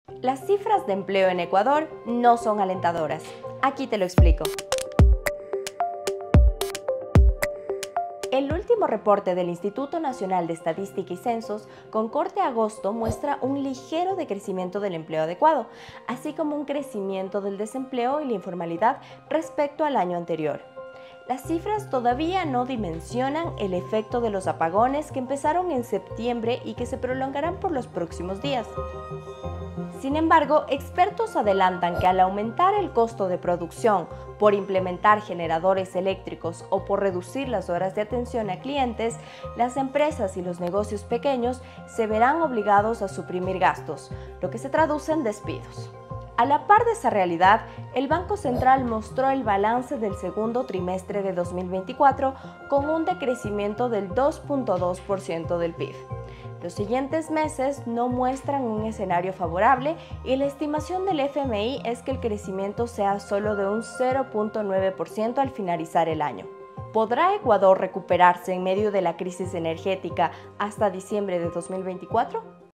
Las cifras de empleo en Ecuador no son alentadoras. Aquí te lo explico. El último reporte del Instituto Nacional de Estadística y Censos, con corte a agosto, muestra un ligero decrecimiento del empleo adecuado, así como un crecimiento del desempleo y la informalidad respecto al año anterior. Las cifras todavía no dimensionan el efecto de los apagones que empezaron en septiembre y que se prolongarán por los próximos días. Sin embargo, expertos adelantan que al aumentar el costo de producción por implementar generadores eléctricos o por reducir las horas de atención a clientes, las empresas y los negocios pequeños se verán obligados a suprimir gastos, lo que se traduce en despidos. A la par de esa realidad, el Banco Central mostró el balance del segundo trimestre de 2024 con un decrecimiento del 2.2% del PIB. Los siguientes meses no muestran un escenario favorable y la estimación del FMI es que el crecimiento sea solo de un 0.9% al finalizar el año. ¿Podrá Ecuador recuperarse en medio de la crisis energética hasta diciembre de 2024?